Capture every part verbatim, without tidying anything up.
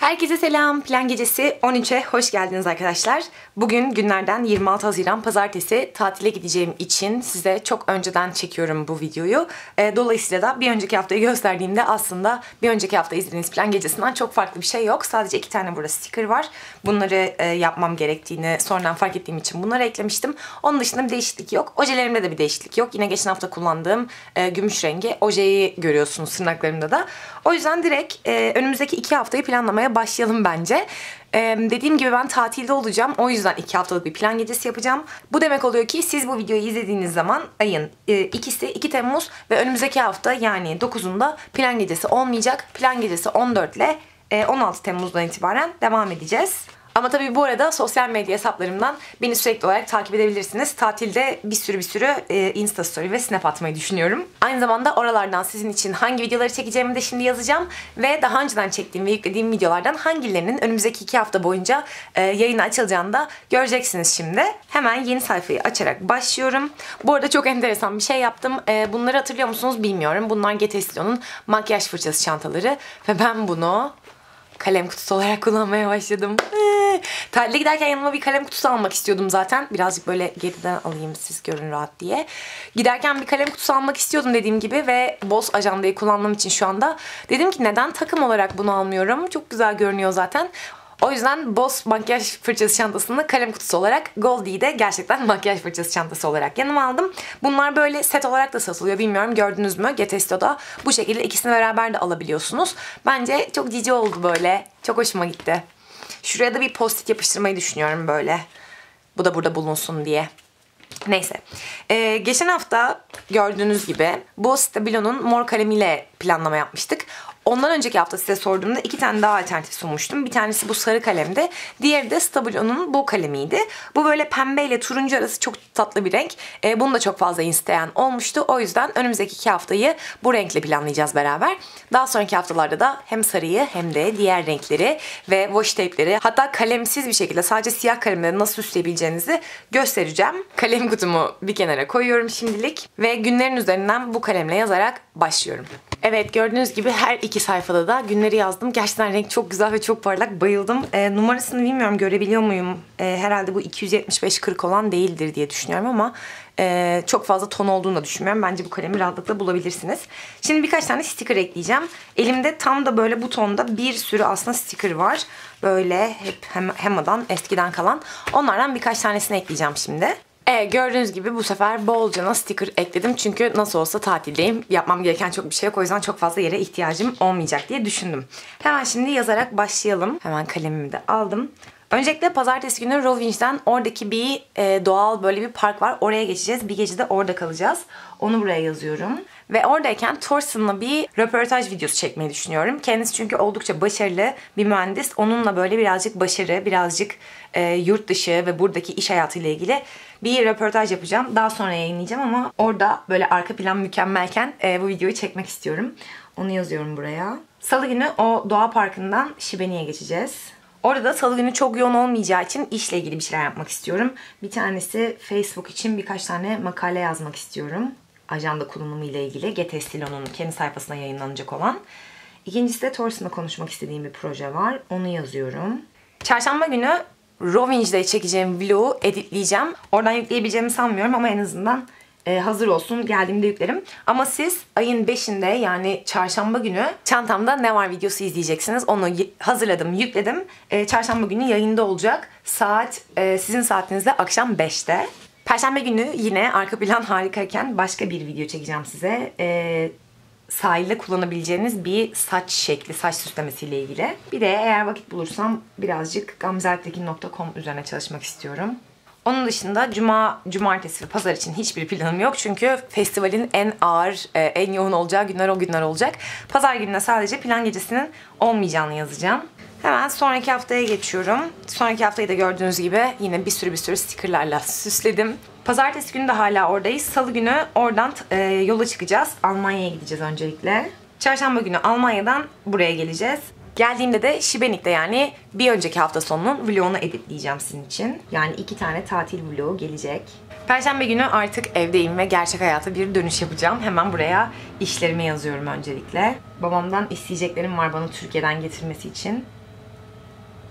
Herkese selam. Plan Gecesi on üçe hoş geldiniz arkadaşlar. Bugün günlerden yirmi altı Haziran Pazartesi, tatile gideceğim için size çok önceden çekiyorum bu videoyu. Dolayısıyla da bir önceki haftayı gösterdiğimde aslında bir önceki hafta izlediğiniz Plan Gecesi'nden çok farklı bir şey yok. Sadece iki tane burada sticker var. Bunları yapmam gerektiğini sonradan fark ettiğim için bunları eklemiştim. Onun dışında bir değişiklik yok. Ojelerimde de bir değişiklik yok. Yine geçen hafta kullandığım gümüş rengi ojeyi görüyorsunuz tırnaklarımda da. O yüzden direkt önümüzdeki iki haftayı planlamaya başlayalım bence. Ee, dediğim gibi ben tatilde olacağım. O yüzden iki haftalık bir plan gecesi yapacağım. Bu demek oluyor ki siz bu videoyu izlediğiniz zaman ayın e, ikisi iki Temmuz ve önümüzdeki hafta yani dokuzunda plan gecesi olmayacak. Plan gecesi on dört ile e, on altı Temmuz'dan itibaren devam edeceğiz. Ama tabii bu arada sosyal medya hesaplarımdan beni sürekli olarak takip edebilirsiniz. Tatilde bir sürü bir sürü e, Insta Story ve Snap atmayı düşünüyorum. Aynı zamanda oralardan sizin için hangi videoları çekeceğimi de şimdi yazacağım. Ve daha önceden çektiğim ve yüklediğim videolardan hangilerinin önümüzdeki iki hafta boyunca e, yayına açılacağını da göreceksiniz şimdi. Hemen yeni sayfayı açarak başlıyorum. Bu arada çok enteresan bir şey yaptım. E, bunları hatırlıyor musunuz bilmiyorum. Bunlar Get Estio'nun makyaj fırçası çantaları. Ve ben bunu kalem kutusu olarak kullanmaya başladım. Ee, tatile giderken yanıma bir kalem kutusu almak istiyordum zaten. Birazcık böyle geriden alayım siz görün rahat diye. Giderken bir kalem kutusu almak istiyordum dediğim gibi ve Boss ajandayı kullandığım için şu anda dedim ki neden takım olarak bunu almıyorum? Çok güzel görünüyor zaten. O yüzden Boss makyaj fırçası çantasını kalem kutusu olarak, Goldie'yi de gerçekten makyaj fırçası çantası olarak yanıma aldım. Bunlar böyle set olarak da satılıyor. Bilmiyorum gördünüz mü? Get Estio'da bu şekilde ikisini beraber de alabiliyorsunuz. Bence çok cici oldu böyle. Çok hoşuma gitti. Şuraya da bir post-it yapıştırmayı düşünüyorum böyle. Bu da burada bulunsun diye. Neyse. Ee, geçen hafta gördüğünüz gibi bu Stabilo'nun mor kalemiyle planlama yapmıştık. Ondan önceki hafta size sorduğumda iki tane daha alternatif sunmuştum. Bir tanesi bu sarı kalemdi. Diğeri de Stabilo'nun bu kalemiydi. Bu böyle pembe ile turuncu arası çok tatlı bir renk. E, bunu da çok fazla isteyen olmuştu. O yüzden önümüzdeki iki haftayı bu renkle planlayacağız beraber. Daha sonraki haftalarda da hem sarıyı hem de diğer renkleri ve washi tape'leri, hatta kalemsiz bir şekilde sadece siyah kalemleri nasıl süsleyebileceğinizi göstereceğim. Kalem kutumu bir kenara koyuyorum şimdilik ve günlerin üzerinden bu kalemle yazarak başlıyorum. Evet, gördüğünüz gibi her iki sayfada da günleri yazdım. Gerçekten renk çok güzel ve çok parlak. Bayıldım. E, numarasını bilmiyorum görebiliyor muyum? E, herhalde bu iki yüz yetmiş beş kırk olan değildir diye düşünüyorum ama e, çok fazla ton olduğunu da düşünmüyorum. Bence bu kalemi rahatlıkla bulabilirsiniz. Şimdi birkaç tane sticker ekleyeceğim. Elimde tam da böyle bu tonda bir sürü aslında sticker var. Böyle hep Hema'dan eskiden kalan. Onlardan birkaç tanesini ekleyeceğim şimdi. Evet, gördüğünüz gibi bu sefer bolcana sticker ekledim. Çünkü nasıl olsa tatildeyim. Yapmam gereken çok bir şey yok. O yüzden çok fazla yere ihtiyacım olmayacak diye düşündüm. Hemen şimdi yazarak başlayalım. Hemen kalemimi de aldım. Öncelikle pazartesi günü Rovinj'den oradaki bir e, doğal böyle bir park var. Oraya geçeceğiz. Bir gece de orada kalacağız. Onu buraya yazıyorum. Ve oradayken Thorsten'la bir röportaj videosu çekmeyi düşünüyorum. Kendisi çünkü oldukça başarılı bir mühendis. Onunla böyle birazcık başarı, birazcık e, yurt dışı ve buradaki iş hayatıyla ilgili bir röportaj yapacağım. Daha sonra yayınlayacağım ama orada böyle arka plan mükemmelken e, bu videoyu çekmek istiyorum. Onu yazıyorum buraya. Salı günü o doğa parkından Şibeni'ye geçeceğiz. Orada da salı günü çok yoğun olmayacağı için işle ilgili bir şeyler yapmak istiyorum. Bir tanesi Facebook için birkaç tane makale yazmak istiyorum. Ajanda kullanımı ile ilgili Get Estio'nun kendi sayfasına yayınlanacak olan. İkincisi de Thorsten'la konuşmak istediğim bir proje var. Onu yazıyorum. Çarşamba günü Rovinj'de çekeceğim vlogu editleyeceğim. Oradan yükleyebileceğimi sanmıyorum ama en azından e, hazır olsun. Geldiğimde yüklerim. Ama siz ayın beşinde yani çarşamba günü çantamda ne var videosu izleyeceksiniz. Onu hazırladım, yükledim. E, çarşamba günü yayında olacak. Saat e, sizin saatinizde akşam beşte. Perşembe günü yine arka plan harikayken başka bir video çekeceğim size. Ee, sahilde kullanabileceğiniz bir saç şekli, saç süslemesiyle ilgili. Bir de eğer vakit bulursam birazcık gamze alptekin nokta com üzerine çalışmak istiyorum. Onun dışında cuma, cumartesi ve pazar için hiçbir planım yok. Çünkü festivalin en ağır, en yoğun olacağı günler o günler olacak. Pazar gününe sadece plan gecesinin olmayacağını yazacağım. Hemen sonraki haftaya geçiyorum. Sonraki haftayı da gördüğünüz gibi yine bir sürü bir sürü stickerlarla süsledim. Pazartesi günü de hala oradayız. Salı günü oradan e, yola çıkacağız. Almanya'ya gideceğiz öncelikle. Çarşamba günü Almanya'dan buraya geleceğiz. Geldiğimde de Şibenik'te yani bir önceki hafta sonunun vlogunu editleyeceğim sizin için. Yani iki tane tatil vlogu gelecek. Perşembe günü artık evdeyim ve gerçek hayata bir dönüş yapacağım. Hemen buraya işlerimi yazıyorum öncelikle. Babamdan isteyeceklerim var bana Türkiye'den getirmesi için.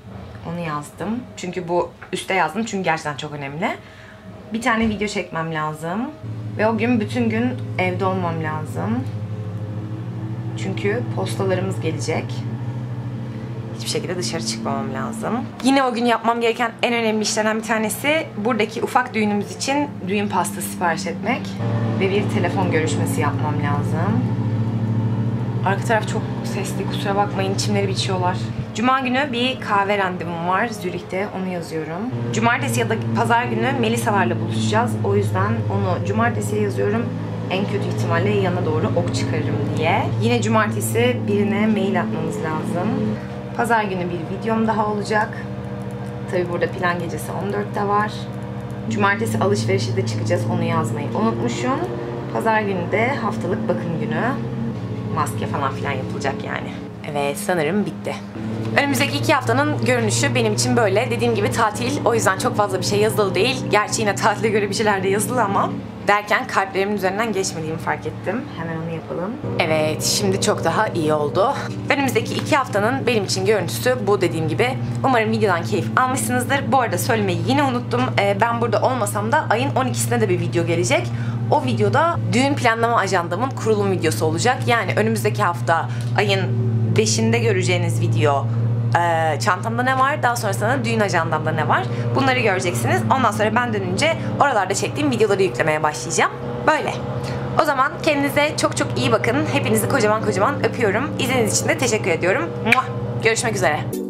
Onu yazdım. Çünkü bu üste yazdım çünkü gerçekten çok önemli. Bir tane video çekmem lazım. Ve o gün bütün gün evde olmam lazım. Çünkü postalarımız gelecek. Hiçbir şekilde dışarı çıkmamam lazım. Yine o gün yapmam gereken en önemli işlerden bir tanesi buradaki ufak düğünümüz için düğün pastası sipariş etmek. Ve bir telefon görüşmesi yapmam lazım. Arka taraf çok sesli, kusura bakmayın, çimleri biçiyorlar. Cuma günü bir kahve randevum var Zürih'te, onu yazıyorum. Cumartesi ya da pazar günü Melisa'larla buluşacağız. O yüzden onu cumartesiye yazıyorum. En kötü ihtimalle yana doğru ok çıkarırım diye. Yine cumartesi birine mail atmamız lazım. Pazar günü bir videom daha olacak. Tabi burada plan gecesi on dörtte var. Cumartesi alışverişe de çıkacağız, onu yazmayı unutmuşum. Pazar günü de haftalık bakım günü. Maske falan filan yapılacak yani. Evet, sanırım bitti. Önümüzdeki iki haftanın görünüşü benim için böyle. Dediğim gibi tatil, o yüzden çok fazla bir şey yazılı değil. Gerçi yine tatile göre bir şeyler de yazılı ama derken kalplerimin üzerinden geçmediğimi fark ettim. Hemen onu yapalım. Evet, şimdi çok daha iyi oldu. Önümüzdeki iki haftanın benim için görüntüsü bu, dediğim gibi. Umarım videodan keyif almışsınızdır. Bu arada söylemeyi yine unuttum. Ee, ben burada olmasam da ayın on ikisinde de bir video gelecek. O videoda düğün planlama ajandamın kurulum videosu olacak. Yani önümüzdeki hafta ayın beşinde göreceğiniz video e, çantamda ne var, daha sonrasında düğün ajandamda ne var, bunları göreceksiniz. Ondan sonra ben dönünce oralarda çektiğim videoları yüklemeye başlayacağım. Böyle. O zaman kendinize çok çok iyi bakın. Hepinizi kocaman kocaman öpüyorum. İzlediğiniz için de teşekkür ediyorum. Görüşmek üzere.